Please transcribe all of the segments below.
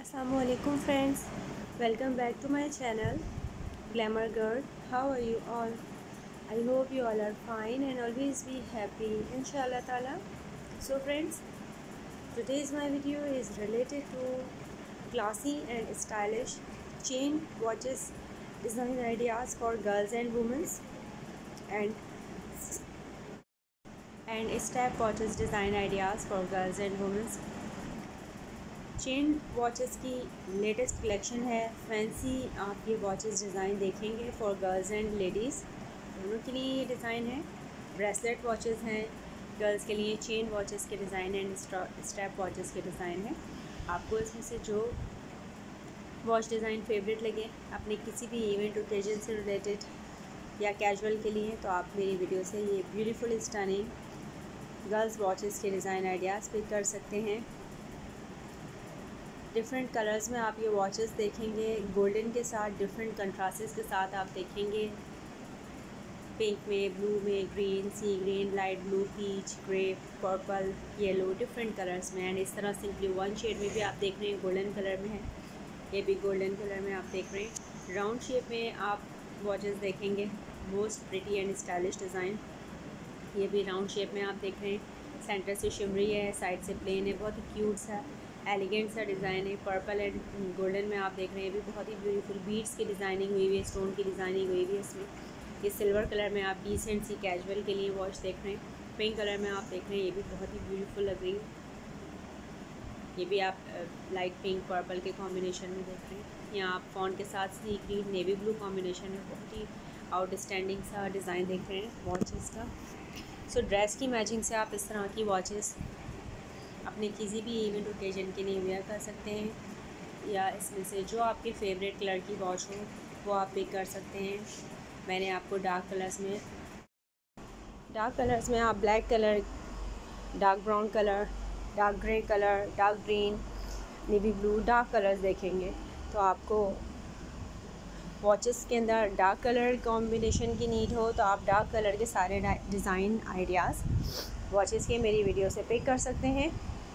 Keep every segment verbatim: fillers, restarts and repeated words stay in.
Assalamualaikum friends, welcome back to my channel Glamour Girl. How are you all? I hope you all are fine and always be happy inshallah ta'ala. So friends, today's my video is related to classy and stylish chain watches design ideas for girls and women and and step watches design ideas for girls and women. Chain watches की latest collection है। Fancy आप ये watches design देखेंगे for girls and ladies, दोनों के लिए ये design है। ब्रेसलेट वॉचेस हैं गर्ल्स के लिए, चेन वॉचेस के डिज़ाइन एंड स्ट्रैप वॉचेस के डिज़ाइन है। आपको इसमें से जो वॉच डिज़ाइन फेवरेट लगे अपने किसी भी इवेंट ओकेजन से रिलेटेड या कैजुअल के लिए, तो आप मेरी वीडियो से ये ब्यूटीफुल स्टनिंग गर्ल्स वॉचेस के डिज़ाइन आइडियाज़ पिक कर सकते हैं। डिफरेंट कलर्स में आप ये वॉचेस देखेंगे, गोल्डन के साथ डिफरेंट कंट्रास्ट्स के साथ आप देखेंगे, पिंक में, ब्लू में, green, sea green, light blue, peach, grey, purple, yellow, different colours में। एंड इस तरह सिंपली वन शेड में भी आप देख रहे हैं, गोल्डन कलर में है, ये भी गोल्डन कलर में आप देख रहे हैं। राउंड शेप में आप वॉचेस देखेंगे, most pretty and stylish design, ये भी राउंड शेप में आप देख रहे हैं। सेंटर से शिमरी है, साइड से प्लेन है, बहुत ही क्यूट सा एलिगेंट सा डिज़ाइन है। पर्पल एंड गोल्डन में आप देख रहे हैं, भी बहुत ही ब्यूटीफुल बीड्स की डिज़ाइनिंग हुई हुई है, स्टोन की डिज़ाइनिंग हुई हुई है इसमें। ये सिल्वर कलर में आप डिसेंट सी कैजुअल के लिए वॉच देख रहे हैं। पिंक कलर में आप देख रहे हैं, ये भी बहुत ही ब्यूटीफुल लग रही है। ये भी आप लाइट पिंक पर्पल के कॉम्बिनेशन में देख रहे हैं। यहाँ आप फॉन्ट के साथ sea green navy blue combination में बहुत ही आउटस्टैंडिंग सा डिज़ाइन देख रहे हैं वॉचेस का। सो ड्रेस की मैचिंग से आप इस तरह की वॉचेस अपने किसी भी इवेंट ओकेजन के लिए वेयर कर सकते हैं, या इसमें से जो आपके फेवरेट कलर की वॉच हो वो आप पिक कर सकते हैं। मैंने आपको डार्क कलर्स में डार्क कलर्स में आप black colour, dark brown colour, dark grey colour, dark green, navy blue, dark colours देखेंगे। तो आपको वॉचेस के अंदर डार्क कलर कॉम्बिनेशन की नीड हो तो आप डार्क कलर के सारे डिज़ाइन आइडियाज़ वॉचेस के मेरी वीडियो से पिक कर सकते हैं।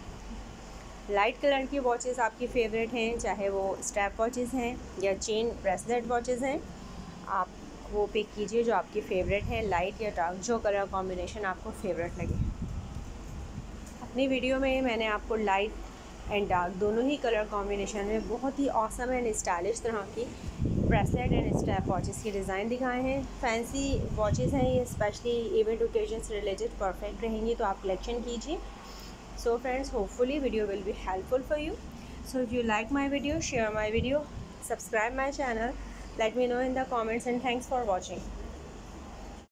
लाइट कलर की वॉचेस आपकी फ़ेवरेट हैं, चाहे वो स्ट्रैप वॉचेस हैं या चेन ब्रेसलेट वॉचेस हैं, आप वो पिक कीजिए जो आपकी फ़ेवरेट है, लाइट या डार्क, जो कलर कॉम्बिनेशन आपको फेवरेट लगे। अपनी वीडियो में मैंने आपको लाइट एंड डार्क दोनों ही कलर कॉम्बिनेशन में बहुत ही ऑसम एंड स्टाइलिश तरह की ब्रेसलेट एंड स्ट्रैप वॉचेस के डिज़ाइन दिखाए हैं। फैंसी वॉचेस हैं ये, स्पेशली इवेंट ओकेजन से रिलेटेड परफेक्ट रहेंगी, तो आप कलेक्शन कीजिए। So friends, hopefully video will be helpful for you. So if you like my video, share my video, subscribe my channel, let me know in the comments and thanks for watching.